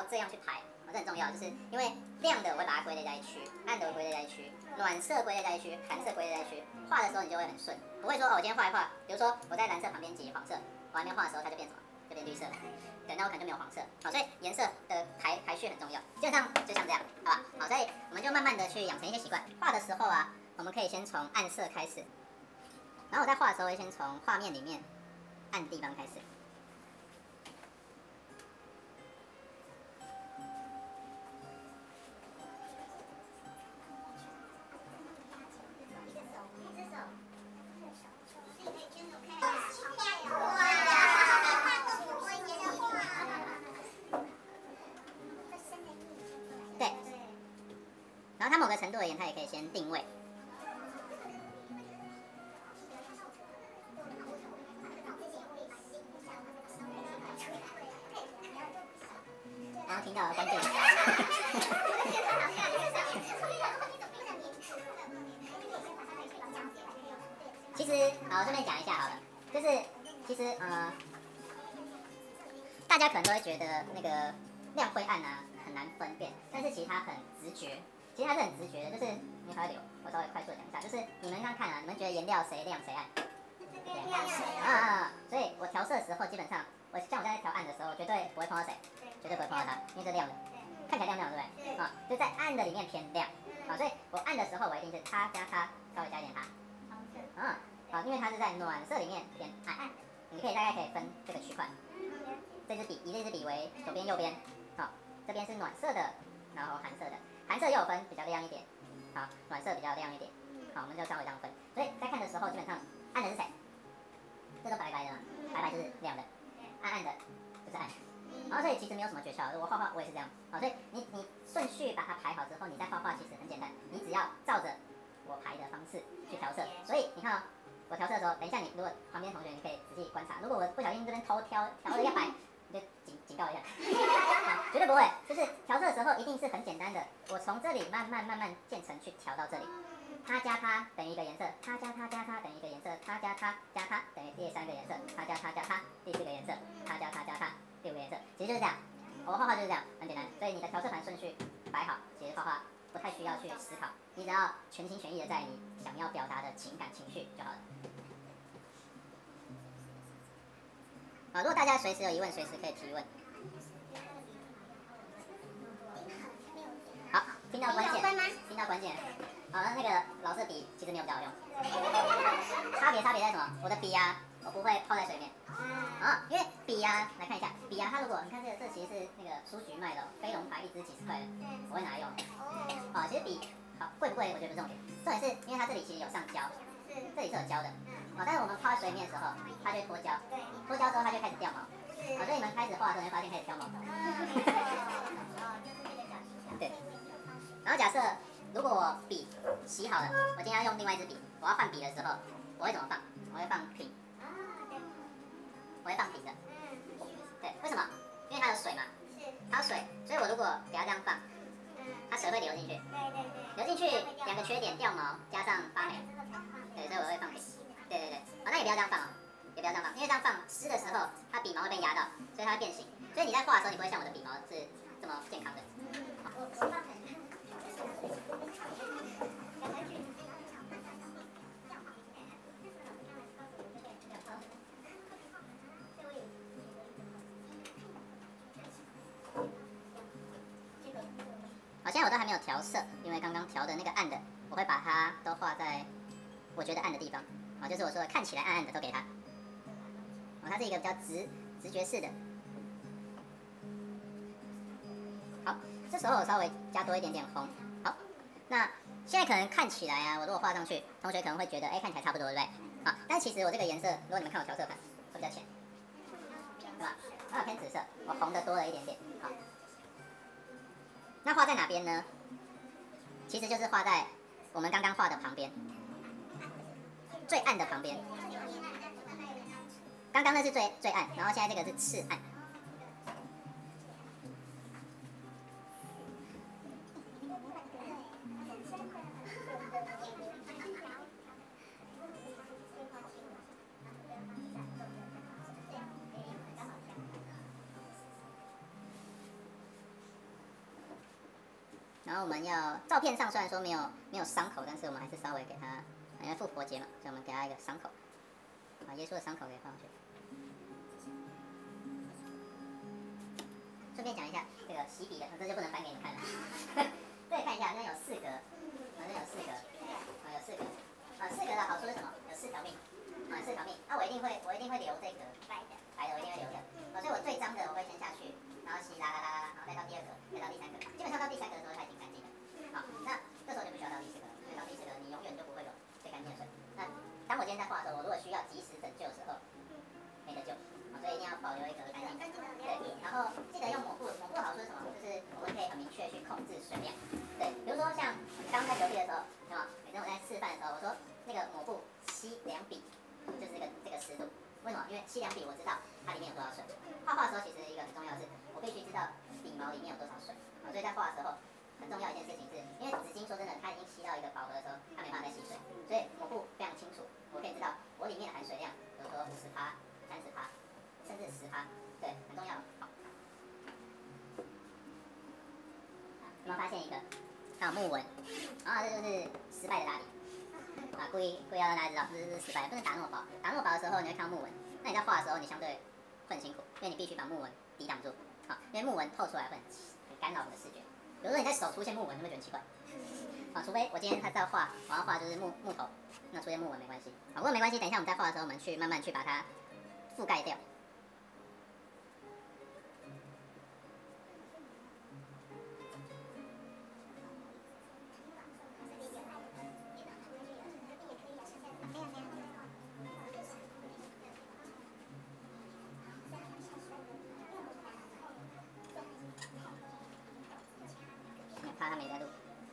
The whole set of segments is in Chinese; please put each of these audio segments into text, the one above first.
这样去排，这很重要，就是因为亮的我会把它归类在一区，暗的我归类在一区，暖色归类在一区，寒色归类在一区。画的时候你就会很顺，不会说哦，我今天画一画，比如说我在蓝色旁边挤黄色，我还没画的时候它就变什么？就变绿色了。对，那我可能就没有黄色。好，所以颜色的排序很重要。基本上就像这样，好吧？好，所以我们就慢慢的去养成一些习惯。画的时候啊，我们可以先从暗色开始，然后我在画的时候会先从画面里面暗的地方开始。对，然后它某个程度而言，它也可以先定位。然后听到了关键。其实，好，我这边讲一下好了，就是其实大家可能都会觉得那个亮灰暗啊很难分辨，但是其实它很直觉，其实它是很直觉的，就是你还会留，我稍微快速的讲一下，就是你们看啊，你们觉得颜料谁亮谁暗？所以我调色的时候基本上，像我在调暗的时候，绝对不会碰到谁，绝对不会碰到它，因为这亮的，看起来亮亮对不对？啊，就在暗的里面偏亮，啊，所以我暗的时候我一定是它加它，稍微加一点它，好，因为它是在暖色里面偏暗，你大概可以分这个区块。这支笔以这支笔为左边右边，好，这边是暖色的，然后寒色的，寒色又有分比较亮一点，好，暖色比较亮一点，好，我们就稍微这样分。所以在看的时候，基本上暗的是谁？这都白白的嘛，白白就是亮的，暗暗的就是暗。然后所以其实没有什么诀窍，我画画我也是这样，好，所以你顺序把它排好之后，你再画画其实很简单，你只要照着我排的方式去调色。所以你看啊，我调色的时候，等一下你如果旁边同学你可以仔细观察，如果我不小心这边偷调了一下白。就警告一下，绝对不会。就是调色的时候一定是很简单的，我从这里慢慢渐层去调到这里，它加它等于一个颜色，它加它加它等于一个颜色，它加它加它等于第三个颜色，它加它加它第四个颜色，它加它加它第五个颜色，其实就是这样。我画画就是这样，很简单。所以你的调色盘顺序摆好，其实画画不太需要去思考，你只要全心全意的在你想要表达的情感情绪就好了。如果大家随时有疑问，随时可以提问。好，听到关键，听到关键。好，那个老色笔其实没有比较好用。差别在什么？我的笔啊，我不会泡在水里面。因为笔啊，来看一下，笔啊，它如果你看这其实是那个书局卖的飞龙牌，一支几十块的，我会拿来用。其实笔好贵不贵，我觉得不是重点，重点是因为它这里其实有上胶，这里是有胶的。但是我们泡在水里面的时候，它就会脱胶，脱胶之后它就开始掉毛。所以你们开始画的时候，你会发现开始掉毛。对。然后假设如果我笔洗好了，我今天要用另外一支笔，我要换笔的时候，我会怎么放？我会放平。我会放平的。对，为什么？因为它有水嘛。它有水，所以我如果给它这样放，它水会流进去。流进去两个缺点，掉毛加上发霉。对，所以我会放平。对。那也不要这样放哦，也不要这样放，因为这样放湿的时候，它笔毛会被压到，所以它会变形。所以你在画的时候，你不会像我的笔毛是这么健康的。好，现在我都还没有调色，因为刚刚调的那个暗的，我会把它都画在我觉得暗的地方。就是我说的看起来暗暗的都给它。它是一个比较直觉式的。好，这时候我稍微加多一点点红。好，那现在可能看起来啊，我如果画上去，同学可能会觉得，看起来差不多，对不对？但其实我这个颜色，如果你们看我调色盘，会比较浅，对吧？它偏紫色，我红的多了一点点。好，那画在哪边呢？其实就是画在我们刚刚画的旁边，最暗的旁边。刚刚那是最暗，然后现在这个是次暗。 然后我们要照片上虽然说没有伤口，但是我们还是稍微给它，因为复活节嘛，所以我们给它一个伤口，把耶稣的伤口给放上去。顺便讲一下这个洗笔的，这就不能翻给你看了。这里看一下，那有4格，这有4格，有4格。4格的好处是什么？有4条命，4条命。那我一定会留这个白的我一定会留的。所以我最脏的我会先下去，然后洗啦，然后再到第2格，再到第3格。基本上到第3格的时候它已经干净了。好，那这时候就不需要到第4格了，因为到第4格你永远就不会有最干净的水。那当我今天在画的时候，我如果需要及时拯救的时候，没得救。所以一定要保留一个干净。对，然后记得用抹布，抹布的好处是什么？就是我们可以很明确去控制水量。对，比如说像刚刚在流地的时候，对吗？每次我在示范的时候，我说那个抹布吸2笔，就是这个湿度。为什么？因为吸2笔我知道它里面有多少水。画画的时候其实一个很重要的是，我必须知道底毛里面有多少水。所以在画的时候，很重要一件事情是，因为纸巾说真的，它已经吸到一个饱和的时候，它没办法再吸水，所以抹布非常清楚，我可以知道我里面的含水量，比如说50%、30%。甚至10%，对，很重要。好，有没有发现一个？它有木纹，这就是失败的打底。故意要让大家知道这是失败的，不能打那么薄。打那么薄的时候，你会看到木纹。那你在画的时候，你相对会很辛苦，因为你必须把木纹抵挡住。好，因为木纹透出来会很干扰你的视觉。比如说你在手出现木纹，你会觉得很奇怪。除非我今天他在画，我要画就是木头，那出现木纹没关系。不过没关系，等一下我们在画的时候，我们去慢慢去把它覆盖掉。怕他没在录。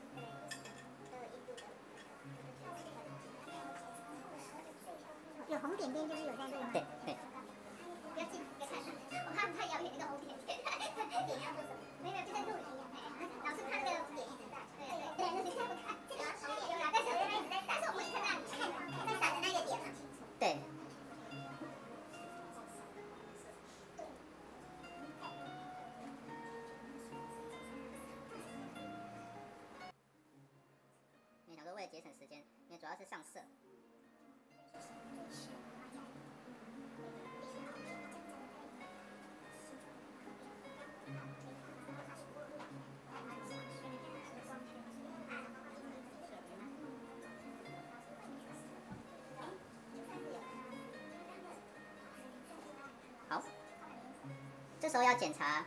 有红点点就是有在录吗？ 对对。 不要进，别看，我怕太遥远那个红点点。点要做什么？没有，就在录一样。老师看那个点一直在。对，那是看不看？这个有啦，但是它一直在，但是我们看到你看在闪的那个点很清楚。 对。因为想说为了节省时间，因为主要是上色。好，这时候要检查。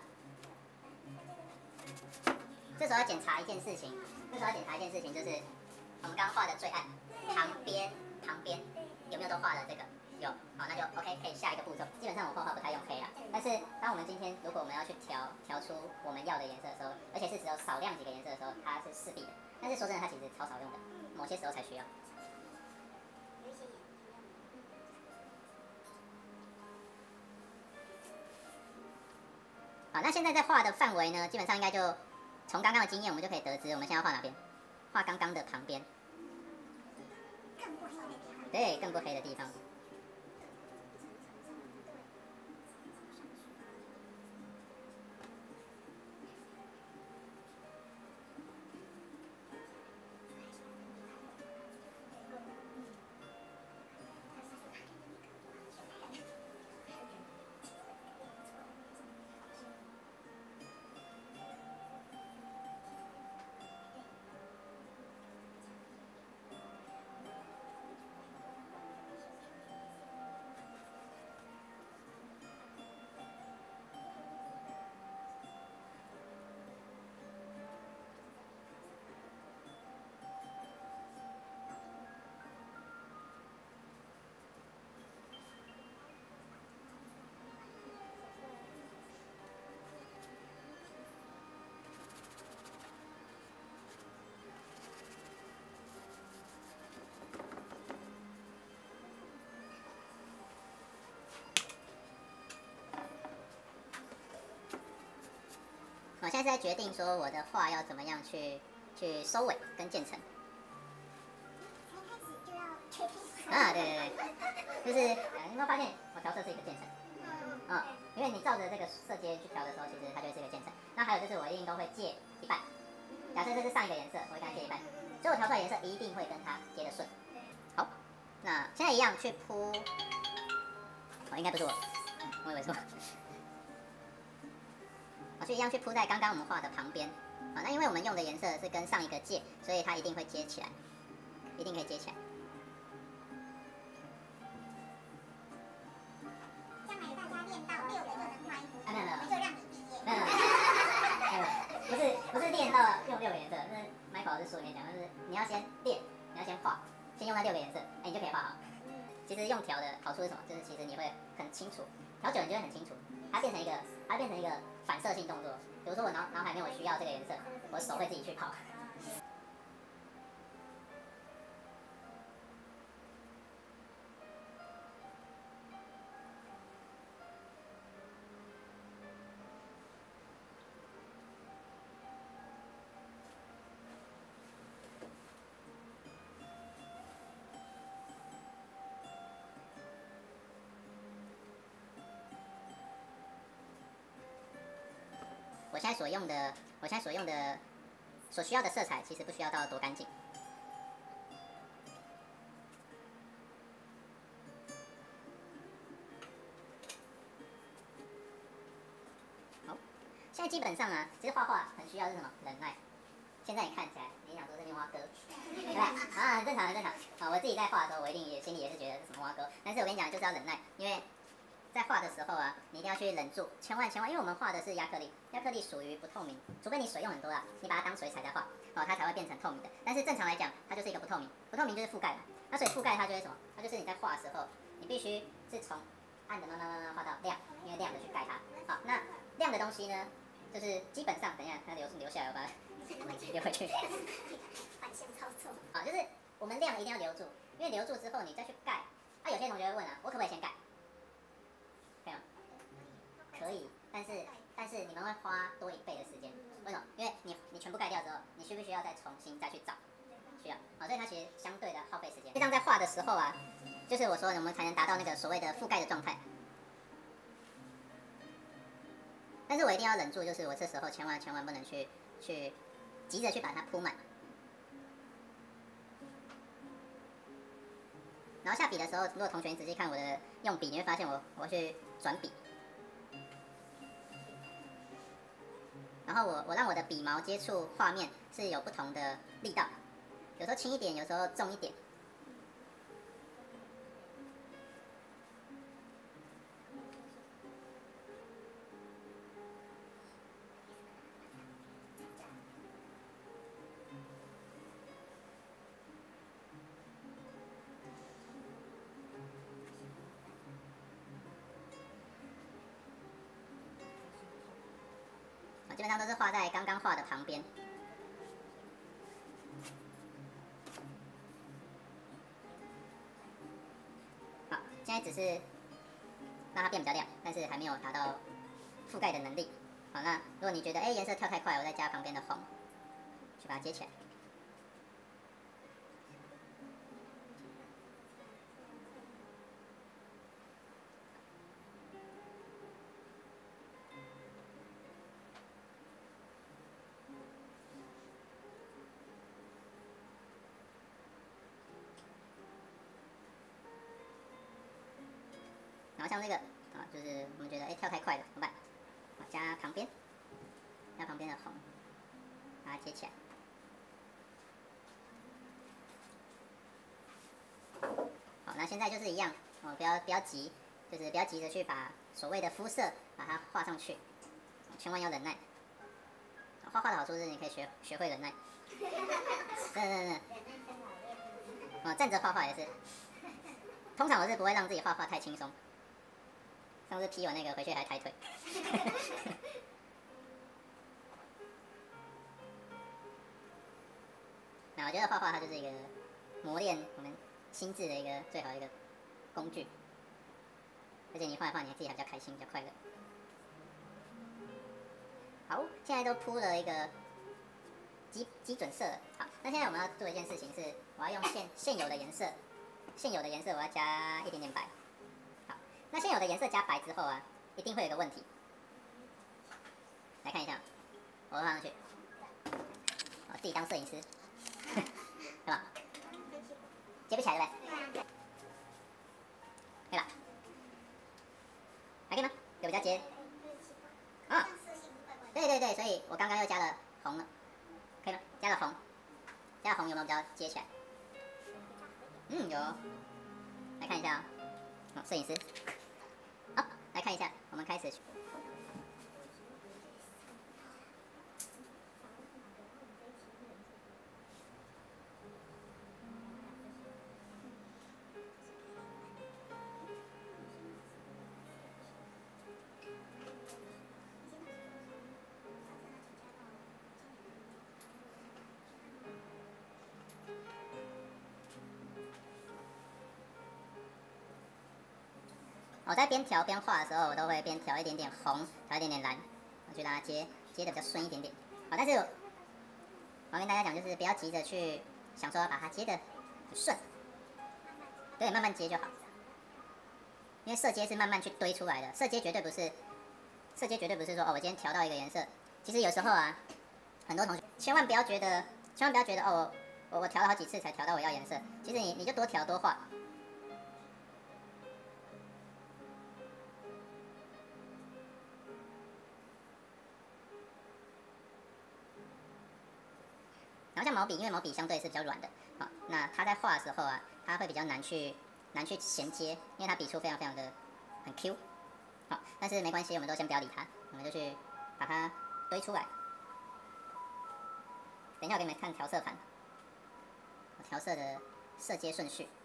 这时候要检查一件事情，就是我们刚画的最暗，旁边有没有都画了这个？有，好，那就 OK， 可以下一个步骤。基本上我画不太用黑啦，但是当我们今天如果我们要去调出我们要的颜色的时候，而且是只有少量几个颜色的时候，它是势必的。但是说真的，它其实超少用的，某些时候才需要。好，那现在在画的范围呢，基本上应该就从刚刚的经验，我们就可以得知，我们现在要画哪边？画刚刚的旁边。对，更不黑的地方。我现在是在决定说我的画要怎么样去收尾跟渐层。 才开始就要确定。 对，就是你有没有发现我调色是一个渐层？因为你照着这个色阶去调的时候，其实它就会是一个渐层。那还有就是我一定都会借一半。假假设这是上一个颜色，我会跟它接一半，所以我调出来的颜色一定会跟它接得顺。好，那现在一样去铺，应该不是我以为错。我一样去铺在刚刚我们画的旁边。好，那因为我们用的颜色是跟上一个借，所以它一定会接起来，一定可以接起来。 将来大家练到6个就能画一幅， 没有， 就让你毕业。 不是练到用6个颜色，那 Michael 老师书里面讲，就是你要先练，你要先画，先用那6个颜色，你就可以画好。其实用调的好处是什么？就是其实你会很清楚，调久你就会很清楚，它变成一个反射性动作。比如说我脑海里面我需要这个颜色，我手会自己去跑。我现在所用的所需要的色彩，其实不需要到多干净。好，现在基本上啊，其实画画很需要是什么？忍耐。现在你看起来，你想说是棉花哥，对吧？啊，很正常，很正常。啊，我自己在画的时候，我一定心里也是觉得是什么花哥，但是我跟你讲，就是要忍耐，因为在画的时候啊，你一定要去忍住，千万，因为我们画的是亚克力，亚克力属于不透明，除非你水用很多啦，你把它当水彩在画，它才会变成透明的。但是正常来讲，它就是一个不透明，不透明就是覆盖嘛。那所以覆盖它就是什么？它就是你在画的时候，你必须是从暗的慢慢画到亮，因为亮的去盖它。好，那亮的东西呢，就是基本上，等一下它留下来，我把它留回去。 反向操作。 好，就是我们亮一定要留住，因为留住之后你再去盖。啊，有些同学会问啊，我可不可以先盖？可以吗？可以，但是你们会花多1倍的时间，为什么？因为你全部盖掉之后，你需不需要再重新再去找？需要，好，所以它其实相对的耗费时间。这样在画的时候啊，就是我说我们才能达到那个所谓的覆盖的状态。但是我一定要忍住，就是我这时候千万不能去急着去把它铺满。然后下笔的时候，如果同学你仔细看我的用笔，你会发现我去转笔，然后我让我的笔毛接触画面是有不同的力道，有时候轻一点，有时候重一点。基本上都是画在刚刚画的旁边。好，现在只是让它变比较亮，但是还没有达到覆盖的能力。好，那如果你觉得颜色跳太快，我再加旁边的红，去把它接起来。然后像这个啊，就是我们觉得跳太快了，怎么办？加旁边的红，把它接起来。好，那现在就是一样，不要急，就是不要急着去把所谓的肤色把它画上去，千万要忍耐。画画的好处是你可以学会忍耐，真的。站着画画也是，通常我是不会让自己画画太轻松。上次批完那个回去还抬腿。那我觉得画画它就是一个磨练我们心智的一个最好的一个工具，而且你画一画你自己还比较开心，比较快乐。好，现在都铺了一个基准色了。好，那现在我们要做一件事情是，我要用现有的颜色我要加一点点白。好，那现有的颜色加白之后啊，一定会有一个问题。来看一下，我放上去。好， 自己当摄影师，对吧？接不起来对不对？对吧？还可以吗？有比较接。啊，对对对，所以我刚刚又加了红了，可以吗？加了红，加了红有没有比较接起来？嗯，有。来看一下哦，摄影师。好，来看一下，我们开始。我在边调边画的时候，我都会边调一点点红，调一点点蓝，我去让它接的比较顺一点点。好，但是我要跟大家讲，就是不要急着去想说要把它接的很顺，对，慢慢接就好。因为色阶是慢慢去堆出来的，色阶绝对不是说哦，我今天调到一个颜色。其实有时候啊，很多同学千万不要觉得哦，我调了好几次才调到我要颜色。其实你就多调多画。然后像毛笔，因为毛笔相对是比较软的，好，那它在画的时候啊，它会比较难去衔接，因为它笔触非常的很 Q， 好，但是没关系，我们都先不要理它，我们就去把它堆出来。等一下我给你们看调色盘，我调色的色阶顺序。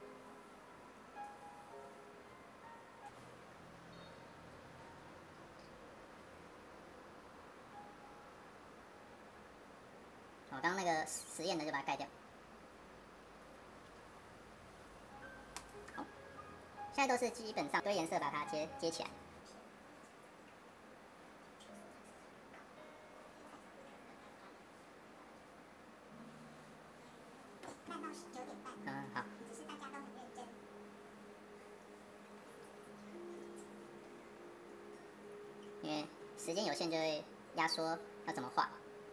我刚刚那个实验的就把它盖掉。好，现在都是基本上堆颜色把它接起来。嗯，好。因为时间有限，就会压缩要怎么画。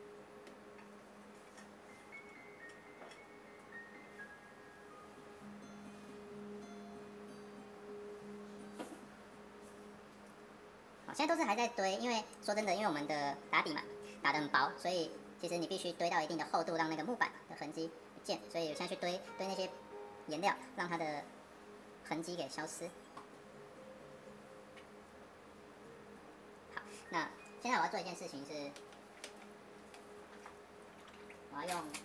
现在都是还在堆，因为说真的，因为我们的打底嘛打得很薄，所以其实你必须堆到一定的厚度，让那个木板的痕迹不见。所以我现在去堆那些颜料，让它的痕迹给消失。好，那现在我要做一件事情是，我要用。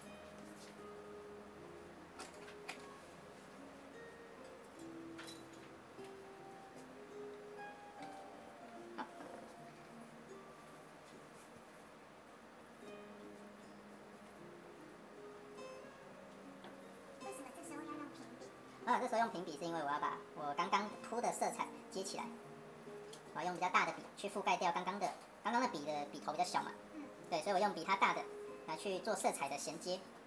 这时候用平笔是因为我要把我刚刚铺的色彩接起来，我要用比较大的笔去覆盖掉刚刚的笔的笔头比较小嘛，对，所以我用比它大的来去做色彩的衔接。